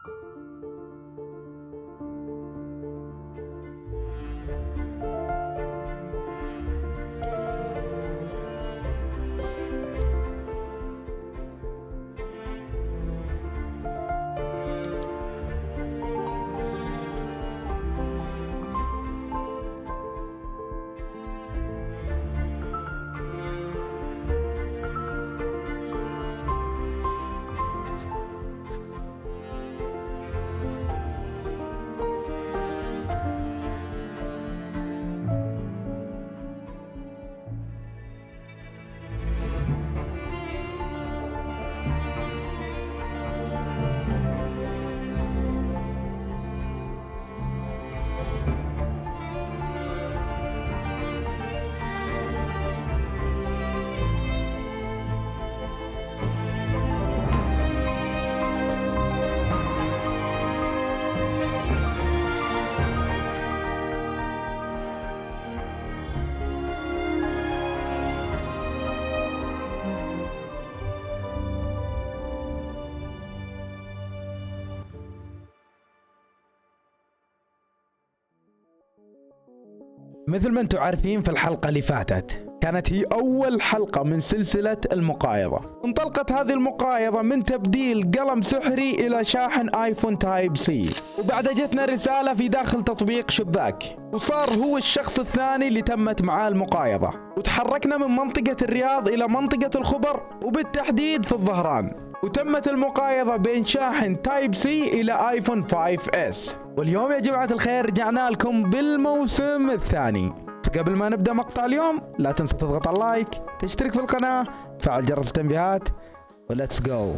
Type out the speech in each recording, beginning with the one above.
مثل ما انتم عارفين، في الحلقة اللي فاتت كانت هي أول حلقة من سلسلة المقايضة. انطلقت هذه المقايضة من تبديل قلم سحري إلى شاحن آيفون تايب سي، وبعد جتنا رسالة في داخل تطبيق شباك، وصار هو الشخص الثاني اللي تمت معاه المقايضة. وتحركنا من منطقة الرياض إلى منطقة الخبر، وبالتحديد في الظهران، وتمت المقايضة بين شاحن تايب سي إلى آيفون 5S. واليوم يا جماعة الخير رجعنا لكم بالموسم الثاني. فقبل ما نبدأ مقطع اليوم لا تنسى تضغط على اللايك، تشترك في القناة، تفعل جرس التنبيهات، وليتس جو.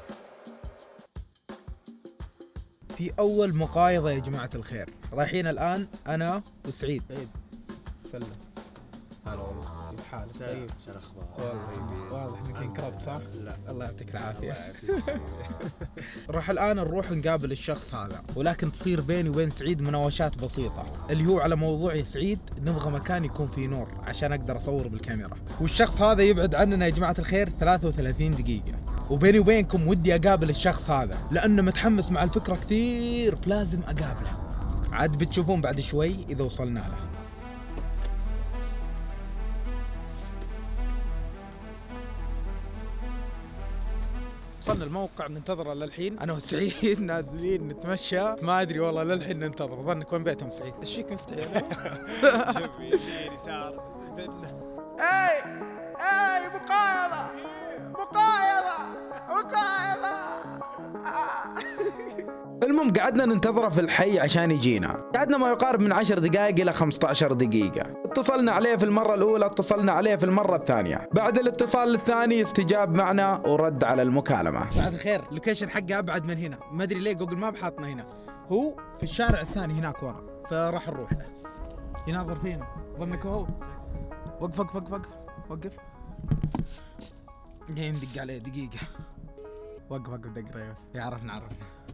في أول مقايضة يا جماعة الخير، رايحين الآن أنا وسعيد. سلم. هلا والله، كيف حالك؟ طيب. شو الاخبار؟ واضح انك انكربت صح؟ لا الله يعطيك العافية. راح الآن نروح نقابل الشخص هذا، ولكن تصير بيني وبين سعيد مناوشات بسيطة، اللي هو على موضوع يا سعيد نبغى مكان يكون فيه نور عشان أقدر أصور بالكاميرا، والشخص هذا يبعد عننا يا جماعة الخير 33 دقيقة. وبيني وبينكم ودي أقابل الشخص هذا لأنه متحمس مع الفكرة كثير، فلازم أقابله. عاد بتشوفون بعد شوي إذا وصلنا له. وصلنا الموقع ننتظره للحين، انا وسعيد نازلين نتمشى، ما ادري والله للحين ننتظر. ظنك وين بيتهم سعيد؟ ايش فيك مفتحي؟ شوف يمين يسار اي مقايضة المهم قعدنا ننتظره في الحي عشان يجينا، قعدنا ما يقارب من 10 دقائق الى 15 دقيقة. اتصلنا عليه في المرة الأولى، اتصلنا عليه في المرة الثانية، بعد الاتصال الثاني استجاب معنا ورد على المكالمة. بعد الخير اللوكيشن حقه أبعد من هنا، ما أدري ليه جوجل ماب حاطنا هنا، هو في الشارع الثاني هناك ورا، فراح نروح له. يناظر فينا، ظنك هو. وقف جاي ندق عليه دقيقة. وقف دق ريوس، يعرفنا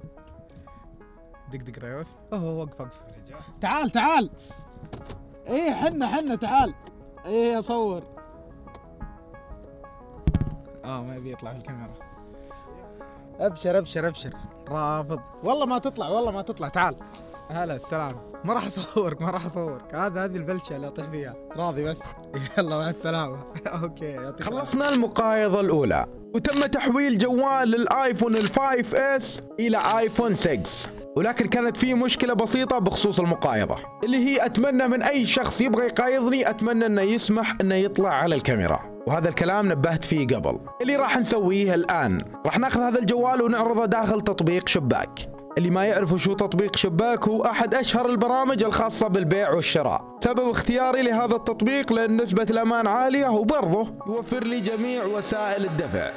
دق ريوس. وقف تعال ايه حنا تعال. ايه اصور. ما يبي يطلع في الكاميرا. ابشر رافض. والله ما تطلع تعال. هلا السلام. ما راح اصورك هذه البلشه اللي اطيح فيها. راضي بس. يلا مع السلامه. اوكي. خلصنا المقايضه الاولى، وتم تحويل جوال الايفون ال5 اس الى ايفون 6، ولكن كانت في مشكلة بسيطة بخصوص المقايضة، اللي هي أتمنى من أي شخص يبغى يقايضني أتمنى أنه يسمح أنه يطلع على الكاميرا، وهذا الكلام نبهت فيه قبل. اللي راح نسويه الآن راح ناخذ هذا الجوال ونعرضه داخل تطبيق شباك. اللي ما يعرفوا شو تطبيق شباك، هو أحد أشهر البرامج الخاصة بالبيع والشراء. سبب اختياري لهذا التطبيق لأن نسبة الأمان عالية، وبرضه يوفر لي جميع وسائل الدفع.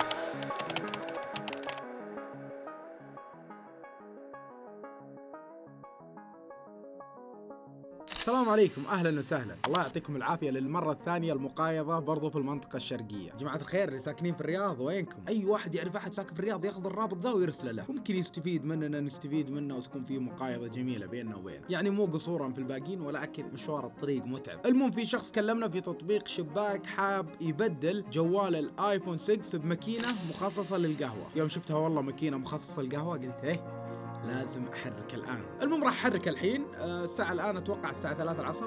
السلام عليكم، اهلا وسهلا، الله يعطيكم العافيه. للمره الثانيه المقايضه برضو في المنطقه الشرقيه. جماعه الخير اللي ساكنين في الرياض وينكم؟ اي واحد يعرف احد ساكن في الرياض ياخذ الرابط ذا ويرسله له، ممكن يستفيد مننا نستفيد منه، وتكون في مقايضه جميله بيننا وبينه، يعني مو قصورا في الباقيين ولكن مشوار الطريق متعب. المهم في شخص كلمنا في تطبيق شباك حاب يبدل جوال الايفون 6 بماكينه مخصصه للقهوه. يوم شفتها والله ماكينه مخصصه للقهوه قلت لازم احرك الان. المهم راح احرك الحين. الساعه الان اتوقع الساعه 3 العصر.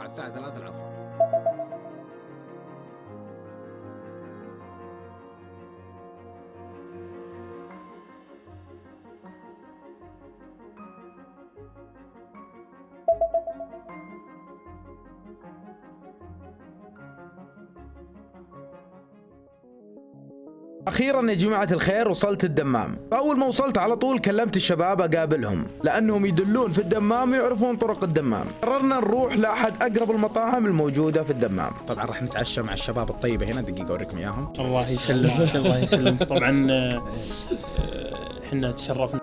اخيرا يا جماعه الخير وصلت الدمام. اول ما وصلت على طول كلمت الشباب اقابلهم لانهم يدلون في الدمام ويعرفون طرق الدمام. قررنا نروح لاحد اقرب المطاعم الموجوده في الدمام. طبعا راح نتعشى مع الشباب الطيبه هنا. دقيقه اوريكم اياهم. الله يسلمك الله يسلمك. طبعا احنا تشرفنا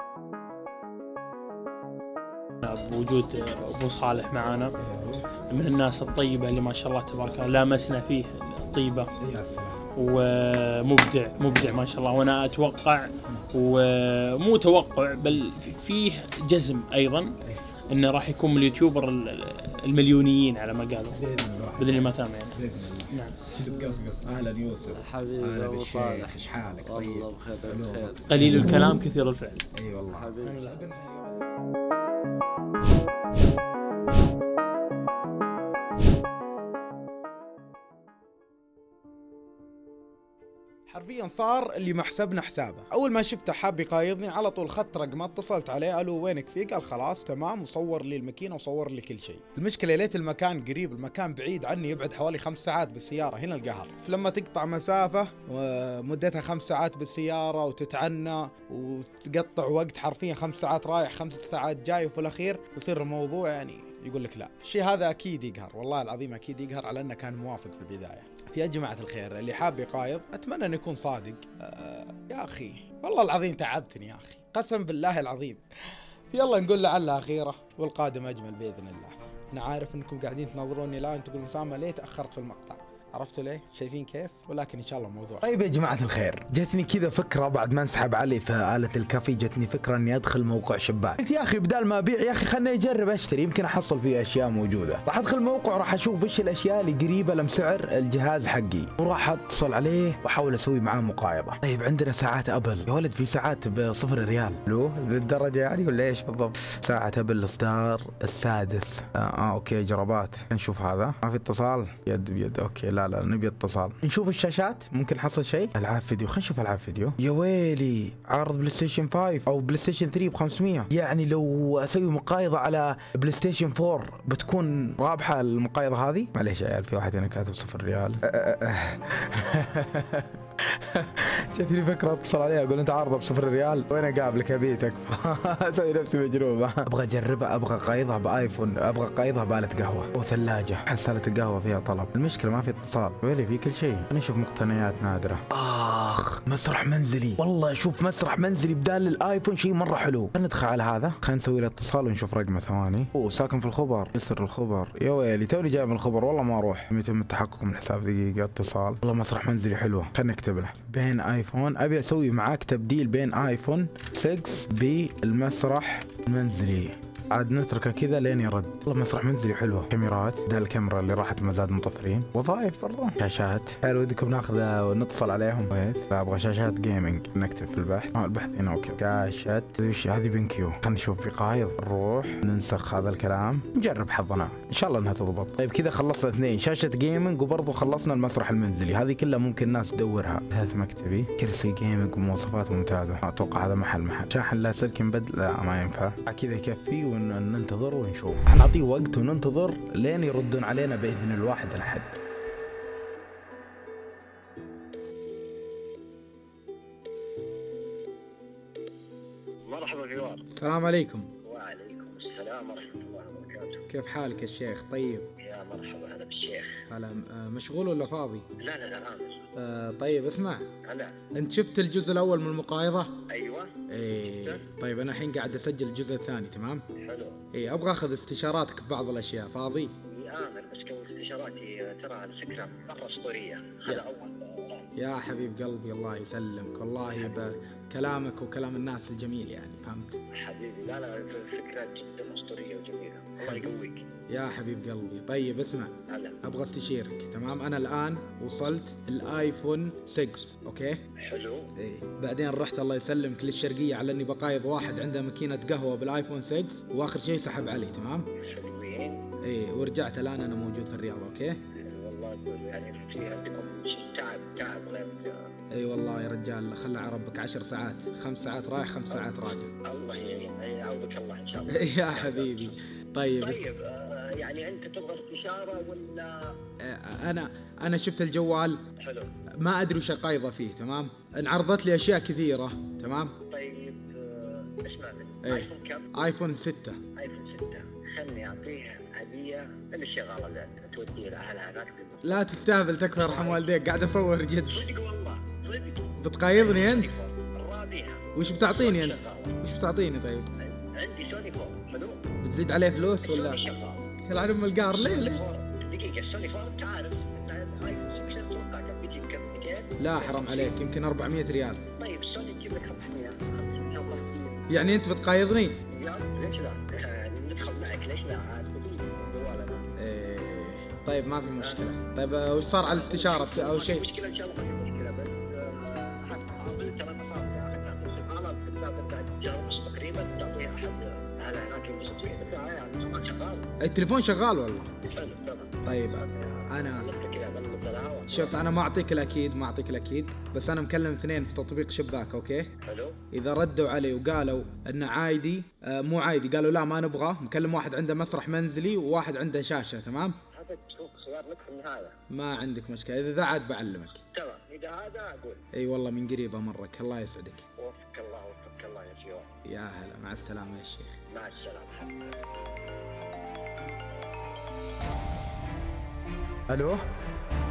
بوجود ابو صالح معنا، من الناس الطيبه اللي ما شاء الله تبارك الله لامسنا فيه طيبه. يا سلام. ومبدع ما شاء الله. وانا اتوقع ومو توقع بل فيه جزم ايضا انه راح يكون من اليوتيوبر المليونيين على ما قالوا باذن الله ما تام يعني. نعم. اهلا يوسف. حبيبي ابو صالح، ايش حالك؟ طيب والله بخير. قليل الكلام كثير الفعل. اي والله حبيبي. حرفيا صار اللي ما حسبنا حسابه. اول ما شفته حاب يقايضني على طول خدت رقمه، اتصلت عليه الو وينك فيه؟ قال خلاص تمام، وصور لي الماكينه وصور لي كل شيء. المشكله ليت المكان قريب، المكان بعيد عني يبعد حوالي 5 ساعات بالسياره هنا القهر. فلما تقطع مسافه ومدتها 5 ساعات بالسياره وتتعنى وتقطع وقت حرفيا 5 ساعات رايح 5 ساعات جاي، وفي الاخير يصير الموضوع يعني يقول لك لا. الشيء هذا اكيد يقهر، والله العظيم اكيد يقهر على انه كان موافق في البدايه. يا جماعه الخير اللي حاب يقايض اتمنى انه يكون صادق. يا اخي والله العظيم تعبتني يا اخي، قسم بالله العظيم. يلا نقول لعلها اخيره والقادم اجمل باذن الله. انا عارف انكم قاعدين تناظروني الان تقولون اسامه ليه تاخرت في المقطع؟ عرفتوا ليه؟ شايفين كيف؟ ولكن ان شاء الله موضوع. طيب يا جماعه الخير، جتني كذا فكره بعد ما انسحب علي في آلة الكافي، جتني فكره اني ادخل موقع شباك. قلت يا اخي بدال ما ابيع يا اخي خلني اجرب اشتري، يمكن احصل فيه اشياء موجوده. راح ادخل موقع راح اشوف ايش الاشياء اللي قريبه لسعر الجهاز حقي، وراح اتصل عليه واحاول اسوي معاه مقايضه. طيب عندنا ساعات ابل يا ولد، في ساعات ب0 ريال. لو ذي الدرجه يعني ولا ايش بالضبط؟ ساعه ابل الاصدار السادس. اوكي جربات. نشوف هذا. ما في اتصال يد بيد. اوكي لا نبي اتصال. نشوف الشاشات ممكن نحصل شيء. العاب فيديو، خلينا نشوف العاب فيديو. يا ويلي عارض بلاي ستيشن 5 او بلاي ستيشن 3 ب 500. يعني لو اسوي مقايضه على بلاي ستيشن 4 بتكون رابحه المقايضه هذه. معليش يا عيال في واحد هنا كاتب 0 ريال. جتني فكره اتصل عليها اقول انت عارضه ب0 ريال وين اقابلك ابيتك. اسوي نفسي مجنون. ابغى اجربها، ابغى اقايضها بايفون، ابغى اقايضها بآلة قهوه وثلاجه. حسالة القهوه فيها طلب. المشكله ما في اتصال. ويلي في كل شيء. نشوف مقتنيات نادره. مسرح منزلي، والله اشوف مسرح منزلي بدال الايفون شيء مره حلو. خلينا ندخل على هذا، خلينا نسوي له اتصال ونشوف رقمه. ثواني. ساكن في الخبر، يسر الخبر. يا ويلي توني جاي من الخبر والله ما اروح. يتم التحقق من الحساب. دقيقه اتصال. والله مسرح منزلي حلوه، خلينا نكتب له بين ايفون. ابي اسوي معاك تبديل بين ايفون 6 بالمسرح المنزلي. عاد نتركه كذا لين يرد. والله مسرح منزلي حلوه. كاميرات، ده الكاميرا اللي راحت مزاد مطفرين. وظائف برا. شاشات. هل ودكم ناخذ ونتصل عليهم؟ لا ابغى شاشات جيمنج. نكتب في البحث. البحث هنا. اوكي شاشة وش هذه؟ بنكيو. خلينا نشوف في قايض. نروح ننسخ هذا الكلام، نجرب حظنا ان شاء الله انها تضبط. طيب كذا خلصنا 2 شاشة جيمنج وبرضه خلصنا المسرح المنزلي. هذه كلها ممكن الناس تدورها. 3 مكتبي، كرسي جيمنج ومواصفات ممتازة. اتوقع هذا محل شاحن لا سلك بدل. لا ما ينفع. كذا يكفي وننتظر ونشوف. نعطيه وقت وننتظر لين يردون علينا باذن الواحد الاحد. مرحبا جوار. السلام عليكم. وعليكم السلام ورحمة الله وبركاته. كيف حالك يا شيخ؟ طيب. يا مرحبا هلا بالشيخ. هلا. مشغول ولا فاضي؟ لا غامض. طيب اسمع. هلا. انت شفت الجزء الاول من المقايضة؟ ايوه. ايه طيب انا الحين قاعد اسجل الجزء الثاني. تمام؟ حلو. ايه ابغى اخذ استشاراتك في بعض الاشياء. فاضي؟ امل بس كون استشاراتي ترى على فكرة مرة اسطورية. هذا اول راوند. يا حبيب قلبي الله يسلمك، والله بكلامك وكلام الناس الجميل يعني، فهمت؟ حبيبي لا فكرة جدا أسطورية وجميلة، الله يقويك. يا حبيب قلبي. طيب اسمع، هلا. ابغى استشيرك. تمام، انا الان وصلت الايفون 6. اوكي حلو. ايه، بعدين رحت الله يسلمك للشرقيه على اني بقايض واحد عنده ماكينه قهوه بالايفون 6، واخر شيء سحب علي. تمام. حلوين. ايه، ورجعت الان انا موجود في الرياض. اوكي. حلو والله، يعني في عندكم شيء تعب غير. اي والله يا رجال، خلى على ربك 10 ساعات، 5 ساعات رايح 5 ساعات راجع. الله يعوضك الله ان شاء الله. يا حبيبي. طيب يعني انت تبغى استشاره ولا؟ انا شفت الجوال، حلو، ما ادري وش قايضه فيه. تمام، انعرضت لي اشياء كثيره. تمام. طيب اسمع مني. إيه. ايفون كم؟ ايفون 6. ايفون 6. خلني اعطيها هديه للشغاله اللي توديه لاهلها هناك. لا تستهبل، تكفى يرحم والديك، قاعد اصور جد. صدق والله صدق. بتقايضني انت؟ راضيها. وش بتعطيني انت؟ وش بتعطيني طيب؟ عندي سوني 4. حلو. بتزيد عليه فلوس ولا؟ سوني شغال. يلعن ام القار. ليه؟ دقيقه، سوني 4 انت عارف ايفون 6 اتوقع كم بيجيب؟ كم 200؟ لا حرام عليك، يمكن 400 ريال. طيب سوني تجيب لك 500 ان شاء الله كثير. يعني انت بتقايضني؟ يا ليش لا؟ ندخل معك ليش لا؟ عاد جوالنا. ايه طيب ما في مشكلة. طيب وش صار على الاستشارة أو شيء؟ مشكلة ان شاء الله ما في مشكلة، بس حاول ترى ما صار اخذنا استقالة بالذات انت تجرب تقريبا تعطيها احد اهل هناك ينبسط فيه، بس يعني شغال. التليفون شغال والله. حلو تمام. طيب انا شوف، انا ما اعطيك الاكيد، بس انا مكلم اثنين في تطبيق شباك. اوكي. حلو. اذا ردوا علي وقالوا انه عادي، مو عادي، قالوا لا ما نبغاه، مكلم واحد عنده مسرح منزلي وواحد عنده شاشة. تمام. هذا تشوف خيار لك في النهاية. ما عندك مشكلة، اذا ذا عاد بعلمك. تمام، اذا هذا اقول. اي والله من قريب امرك، الله يسعدك. وفقك الله يا شيخ. يا هلا، مع السلامة يا شيخ. مع السلامة. الو